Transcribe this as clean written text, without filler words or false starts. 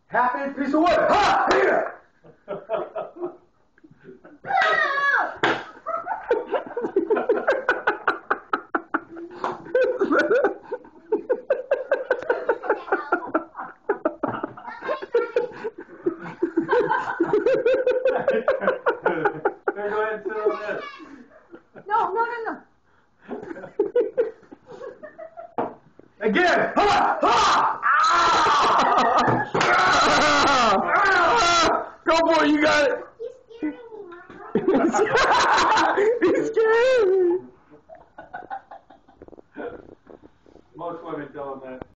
half-inch piece of wood. Ha! Here! Go ahead and sit on this. No. Again! Ha! Ha! Go for it, you got it. He's scared me. Most women tell him that.